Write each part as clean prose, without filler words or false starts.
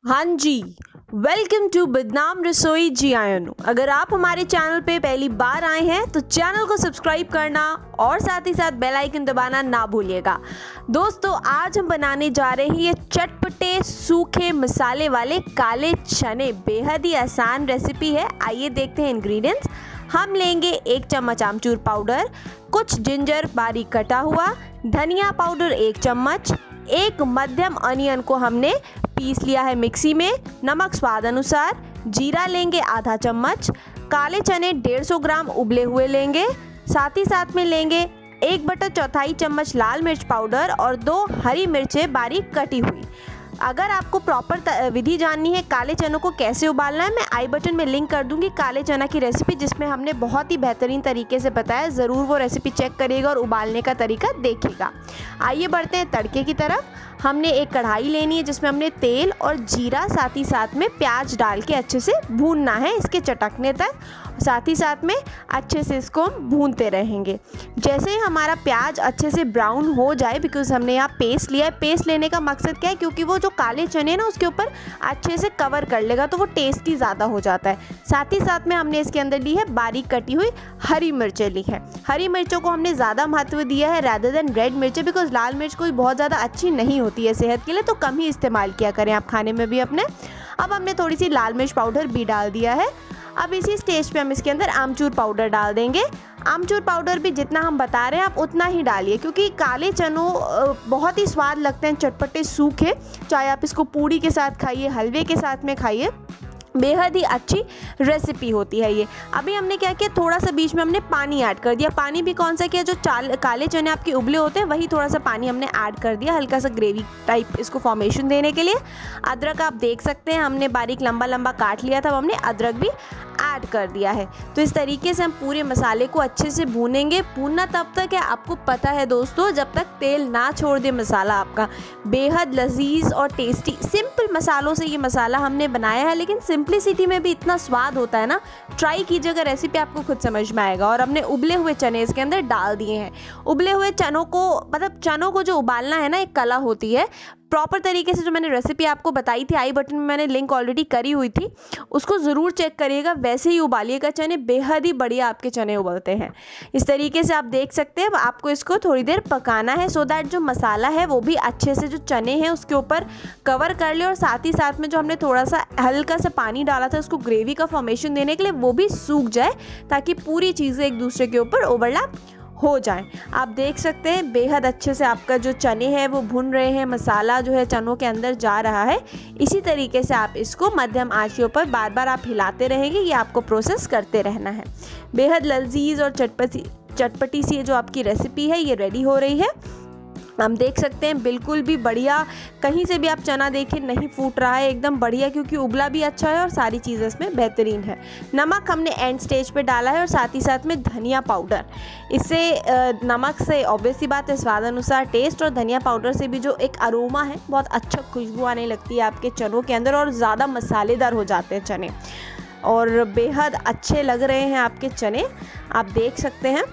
हाँ जी, welcome to बदनाम रसोई जी आयनु। अगर आप हमारे चैनल पे पहली बार आए हैं तो चैनल को सब्सक्राइब करना और साथ ही साथ बेल आइकन दबाना ना भूलिएगा। दोस्तों, आज हम बनाने जा रहे हैं ये चटपटे सूखे मसाले वाले काले चने। बेहद ही आसान रेसिपी है। आइए देखते हैं इंग्रेडिएंट्स। हम लेंगे 1 चम्मच आमचूर पाउडर, कुछ जिंजर बारीक कटा हुआ, धनिया पाउडर 1 चम्मच, एक मध्यम अनियन को हमने पीस लिया है मिक्सी में, नमक स्वाद अनुसार, जीरा लेंगे आधा चम्मच, काले चने 150 ग्राम उबले हुए लेंगे, साथ ही साथ में लेंगे 1/4 चम्मच लाल मिर्च पाउडर और 2 हरी मिर्चें बारीक कटी हुई। अगर आपको प्रॉपर विधि जाननी है काले चनों को कैसे उबालना है, मैं आई बटन में लिंक कर दूंगी काले चना की रेसिपी, जिसमें हमने बहुत ही बेहतरीन तरीके से बताया। ज़रूर वो रेसिपी चेक करिएगा और उबालने का तरीका देखिएगा। आइए बढ़ते हैं तड़के की तरफ। हमने एक कढ़ाई लेनी है जिसमें हमने तेल और जीरा साथ ही साथ में प्याज डाल के अच्छे से भूनना है इसके चटकने तक। साथ ही साथ में अच्छे से इसको हम भूनते रहेंगे। जैसे ही हमारा प्याज अच्छे से ब्राउन हो जाए, बिकॉज हमने यहाँ पेस्ट लिया है। पेस्ट लेने का मकसद क्या है, क्योंकि वो जो काले चने ना उसके ऊपर अच्छे से कवर कर लेगा तो वो टेस्टी ज़्यादा हो जाता है। साथ ही साथ में हमने इसके अंदर ली है बारीक कटी हुई हरी मिर्चें ली है। हरी मिर्चों को हमने ज़्यादा महत्व दिया है रैदर देन रेड मिर्चें, बिकॉज लाल मिर्च कोई बहुत ज़्यादा अच्छी नहीं होती है सेहत के लिए, तो कम ही इस्तेमाल किया करें आप खाने में भी अपने। अब हमने थोड़ी सी लाल मिर्च पाउडर भी डाल दिया है। अब इसी स्टेज पे हम इसके अंदर आमचूर पाउडर डाल देंगे। आमचूर पाउडर भी जितना हम बता रहे हैं आप उतना ही डालिए, क्योंकि काले चनों बहुत ही स्वाद लगते हैं चटपटे सूखे। चाहे आप इसको पूड़ी के साथ खाइए, हलवे के साथ में खाइए, बेहद ही अच्छी रेसिपी होती है ये। अभी हमने क्या किया, थोड़ा सा बीच में हमने पानी ऐड कर दिया। पानी भी कौन सा किया, जो काले चने आपके उबले होते हैं वही थोड़ा सा पानी हमने ऐड कर दिया, हल्का सा ग्रेवी टाइप इसको फॉर्मेशन देने के लिए। अदरक आप देख सकते हैं हमने बारीक लंबा लंबा काट लिया था, हमने अदरक भी ऐड कर दिया है। तो इस तरीके से हम पूरे मसाले को अच्छे से भूनेंगे। भूनना तब तक है, आपको पता है दोस्तों, जब तक तेल ना छोड़ दे मसाला आपका। बेहद लजीज और टेस्टी सिंपल मसालों से ये मसाला हमने बनाया है, लेकिन सिंप्लिसिटी में भी इतना स्वाद होता है ना। ट्राई कीजिएगा, रेसिपी आपको खुद समझ में आएगा। और हमने उबले हुए चने इसके अंदर डाल दिए हैं। उबले हुए चनों को, मतलब चनों को जो उबालना है ना, एक कला होती है। प्रॉपर तरीके से जो मैंने रेसिपी आपको बताई थी, आई बटन में मैंने लिंक ऑलरेडी करी हुई थी, उसको ज़रूर चेक करिएगा। वैसे ही उबालिएगा चने, बेहद ही बढ़िया आपके चने उबलते हैं। इस तरीके से आप देख सकते हैं। अब आपको इसको थोड़ी देर पकाना है, सो दैट जो मसाला है वो भी अच्छे से जो चने हैं उसके ऊपर कवर कर ले, और साथ ही साथ में जो हमने थोड़ा सा हल्का सा पानी डाला था उसको ग्रेवी का फॉर्मेशन देने के लिए, वो भी सूख जाए, ताकि पूरी चीज़ें एक दूसरे के ऊपर ओवरलैप हो जाए। आप देख सकते हैं बेहद अच्छे से आपका जो चने हैं वो भुन रहे हैं, मसाला जो है चनों के अंदर जा रहा है। इसी तरीके से आप इसको मध्यम आंच के ऊपर बार बार आप हिलाते रहेंगे, ये आपको प्रोसेस करते रहना है। बेहद लजीज और चटपटी सी जो आपकी रेसिपी है ये रेडी हो रही है। हम देख सकते हैं बिल्कुल भी बढ़िया, कहीं से भी आप चना देखिए नहीं फूट रहा है, एकदम बढ़िया, क्योंकि उबला भी अच्छा है और सारी चीज़ें इसमें बेहतरीन है। नमक हमने एंड स्टेज पे डाला है, और साथ ही साथ में धनिया पाउडर। इससे नमक से ऑब्वियस सी बात है स्वाद अनुसार टेस्ट, और धनिया पाउडर से भी जो एक अरोमा है, बहुत अच्छा खुशबू आने लगती है आपके चनों के अंदर, और ज़्यादा मसालेदार हो जाते हैं चने, और बेहद अच्छे लग रहे हैं आपके चने। आप देख सकते हैं।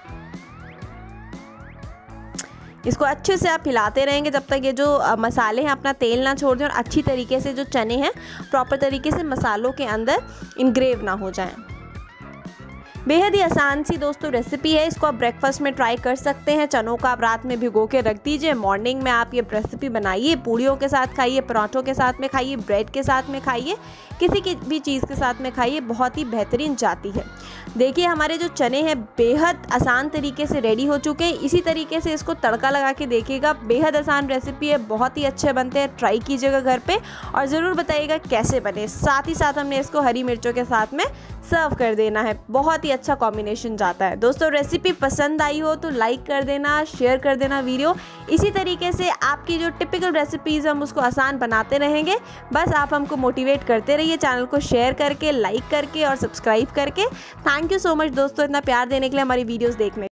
इसको अच्छे से आप हिलाते रहेंगे जब तक ये जो मसाले हैं अपना तेल ना छोड़ दें, और अच्छी तरीके से जो चने हैं प्रॉपर तरीके से मसालों के अंदर इनग्रेव ना हो जाएं। बेहद ही आसान सी दोस्तों रेसिपी है। इसको आप ब्रेकफास्ट में ट्राई कर सकते हैं। चनों का आप रात में भिगो के रख दीजिए, मॉर्निंग में आप ये रेसिपी बनाइए, पूड़ियों के साथ खाइए, पराठों के साथ में खाइए, ब्रेड के साथ में खाइए, किसी की भी चीज़ के साथ में खाइए, बहुत ही बेहतरीन जाती है। देखिए हमारे जो चने हैं बेहद आसान तरीके से रेडी हो चुके हैं। इसी तरीके से इसको तड़का लगा के देखिएगा, बेहद आसान रेसिपी है, बहुत ही अच्छे बनते हैं। ट्राई कीजिएगा घर पे और ज़रूर बताइएगा कैसे बने। साथ ही साथ हमने इसको हरी मिर्चों के साथ में सर्व कर देना है, बहुत ही अच्छा कॉम्बिनेशन जाता है। दोस्तों, रेसिपी पसंद आई हो तो लाइक कर देना, शेयर कर देना वीडियो। इसी तरीके से आपकी जो टिपिकल रेसिपीज़ हम उसको आसान बनाते रहेंगे। बस आप हमको मोटिवेट करते रहिए, चैनल को शेयर करके, लाइक करके और सब्सक्राइब करके। थैंक यू सो मच दोस्तों, इतना प्यार देने के लिए, हमारी वीडियोज़ देखने।